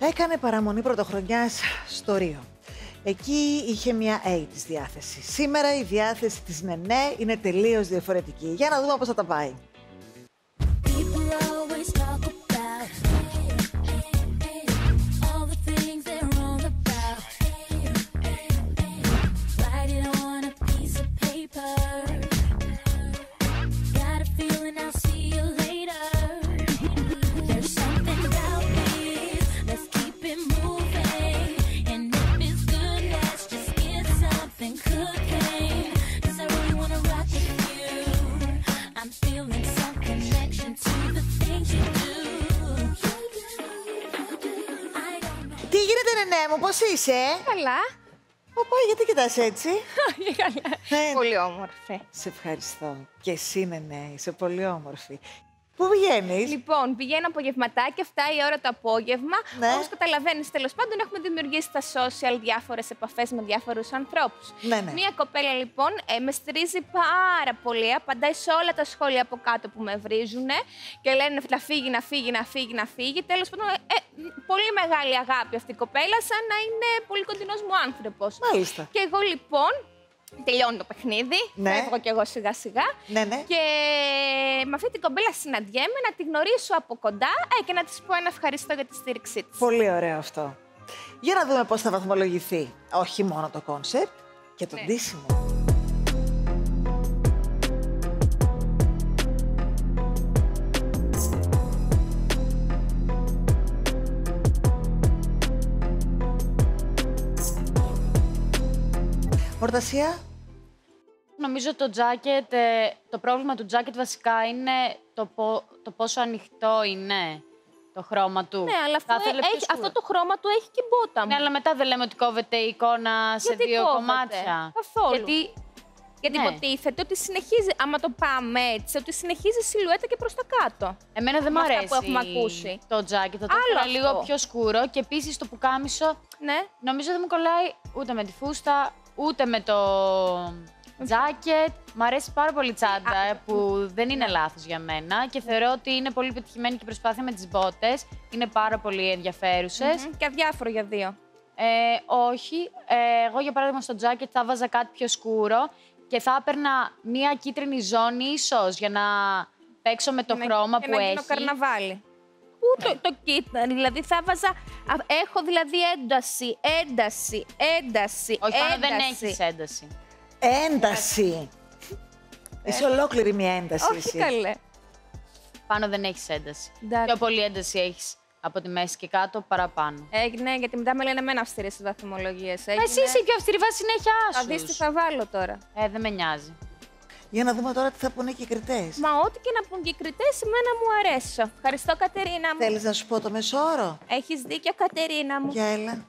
Έκανε παραμονή πρωτοχρονιάς στο Ρίο. Εκεί είχε μια A της διάθεση. Σήμερα η διάθεση της Νενέ είναι τελείως διαφορετική. Για να δούμε πώς θα τα πάει. Τι γίνεται, Νενέ μου, πώς είσαι? Καλά. Παπά, γιατί κοιτάς έτσι? Καλά. Πολύ όμορφη. Σε ευχαριστώ. Και εσύ, Νενέ, είσαι πολύ όμορφη. Πού πηγαίνεις? Λοιπόν, πηγαίνω απογευματάκι, 7 η ώρα το απόγευμα. Ναι. Όπως καταλαβαίνεις, τέλος πάντων, έχουμε δημιουργήσει στα social διάφορες επαφές με διάφορους ανθρώπους. Ναι. Μία κοπέλα, λοιπόν, με στηρίζει πάρα πολύ. Απαντάει σε όλα τα σχόλια από κάτω που με βρίζουν και λένε να φύγει, να φύγει, να φύγει, να φύγει. Τέλος πάντων, πολύ μεγάλη αγάπη αυτή η κοπέλα, σαν να είναι πολύ κοντινός μου άνθρωπος. Μάλιστα. Και εγώ, λοιπόν. Τελειώνει το παιχνίδι, Ναι. φεύγω κι εγώ σιγά-σιγά. Ναι. Και με αυτή την κοπέλα συναντιέμαι, να τη γνωρίσω από κοντά και να της πω ένα ευχαριστώ για τη στήριξή της. Πολύ ωραίο αυτό. Για να δούμε πώς θα βαθμολογηθεί. Όχι μόνο το κόνσεπτ και το ντύσιμο. Ορτασία. Νομίζω το τζάκετ, το πρόβλημα του τζάκετ βασικά είναι το πόσο ανοιχτό είναι το χρώμα του. Ναι, αλλά αυτό το χρώμα του έχει και μπότα μου. Ναι, αλλά μετά δεν λέμε ότι κόβεται η εικόνα σε δύο κομμάτια. Καθόλου. Γιατί υποτίθεται ότι συνεχίζει, άμα το πάμε έτσι, ότι συνεχίζει σιλουέτα και προς τα κάτω. Εμένα δεν μου αρέσει που έχουμε ακούσει. το τζάκετ, το θέλω λίγο πιο σκούρο και επίσης το πουκάμισο, ναι. Νομίζω δεν μου κολλάει ούτε με τη φούστα, ούτε με το τζάκετ. Μ' αρέσει πάρα πολύ η τσάντα, που δεν είναι λάθος για μένα και θεωρώ ότι είναι πολύ πετυχημένη και η προσπάθεια με τις μπότες. Είναι πάρα πολύ ενδιαφέρουσες. Και αδιάφορο για δύο. Όχι. Εγώ, για παράδειγμα, στο τζάκετ θα βάζα κάτι πιο σκούρο και θα έπαιρνα μία κίτρινη ζώνη ίσως για να παίξω με το χρώμα που έχει. Και να γίνω καρναβάλι. Πού το κίτρινο, δηλαδή θα βάζα. Έχω δηλαδή ένταση. Όχι, πάνω δεν έχεις ένταση. Ένταση. Είσαι ολόκληρη μια ένταση. Όχι καλέ. Πάνω δεν έχεις ένταση. Πιο πολύ ένταση έχεις από τη μέση και κάτω παραπάνω. Ναι, γιατί μετά με λένε εμένα αυστηρή στις βαθμολογίες. Εσύ είσαι η πιο αυστηρή βάση συνέχεια σου. Θα δεις τι θα βάλω τώρα. Δεν με νοιάζει. Για να δούμε τώρα τι θα πούνε και οι κριτές. Μα ό,τι και να πούν και οι κριτές, εμένα μου αρέσει. Ευχαριστώ, Κατερίνα μου. Θέλεις να σου πω το μεσόωρο? Έχεις δίκιο, Κατερίνα μου. Για έλα.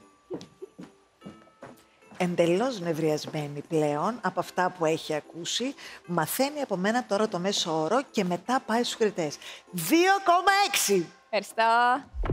Εντελώς νευριασμένη πλέον από αυτά που έχει ακούσει, μαθαίνει από μένα τώρα το μέσο όρο και μετά πάει στους κριτές. 2,6. Ευχαριστώ.